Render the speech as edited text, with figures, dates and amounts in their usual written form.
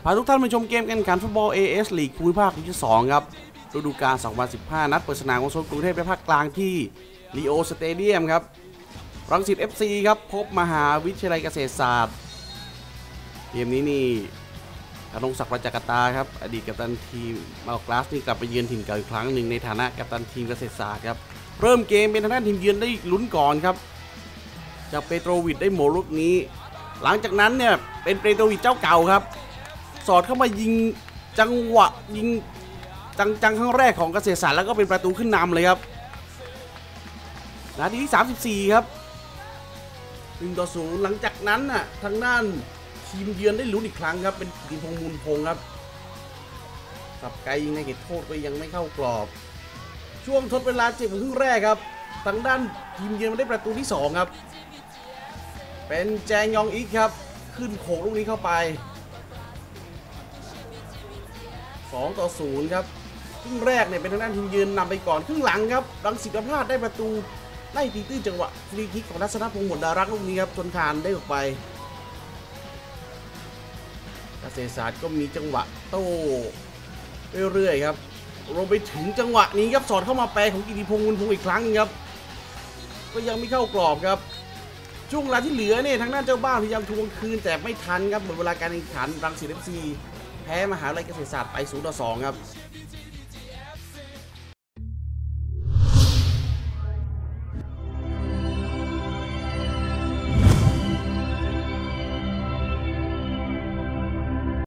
พาทุกท่านมาชมเกมการแข่งขันฟุตบอล AS ลีกภูมิภาคที่ 2 ครับฤดูกาล 2015 นัดเปิดสนามของโซนกรุงเทพและภาคกลางที่ลีโอสเตเดียมครับรังสิต FC ครับพบมหาวิทยาลัยเกษตรศาสตร์เกมนี้นี่ธนงศักดิ์ประจักษ์ตาครับอดีตกัปตันทีมมาลกลาสนี่กลับไปเยือนถิ่นเก่าอีกครั้งหนึ่งในฐานะกัปตันทีมเกษตรศาสตร์ครับเริ่มเกมเป็นทางด้านทีมเยือนได้ลุ้นก่อนครับจากเปโตรวิชได้โมลูกนี้หลังจากนั้นเนี่ยเป็นเปโตรวิชเจ้าเก่าครับสอดเข้ามายิงจังหวะยิงจังครั้งแรกของเกษตรศาสตร์แล้วก็เป็นประตูขึ้นนำเลยครับนาทีที่34ครับ1-0หลังจากนั้นน่ะทางด้านทีมเยือนได้ลุ้นอีกครั้งครับเป็นกิติพงษ์มูลพงษ์ครับสับไกลยิงในเขตโทษก็ยังไม่เข้ากรอบช่วงทดเวลาเจ็บของครึ่งแรกครับทางด้านทีมเยือนมาได้ประตูที่2ครับเป็นแจงยองอิกครับขึ้นโขกลูกนี้เข้าไป2-0ครับครึ่งแรกเนี่ยเป็นทางด้านทีมเยือนนำไปก่อนครึ่งหลังครับรังสิตพลาดได้ประตูไล่ตีตื้นจังหวะฟรีคิกของทัศนพงษ์หมดดารักลูกนี้ครับจนคานได้ออกไปเกษตรศาสตร์ก็มีจังหวะโต้เรื่อยๆครับรวมไปถึงจังหวะนี้ครับสอดเข้ามาแปรของกิติพงษ์มูลพงษ์อีกครั้งครับก็ยังไม่เข้ากรอบครับช่วงเวลาที่เหลือเนี่ยทางด้านเจ้าบ้านพยายามทวงคืนแต่ไม่ทันครับหมดเวลาการแข่งขันรังสิต FC แพ้มหาวิทยาลัยเกษตรศาสตร์ไป0-2ครับ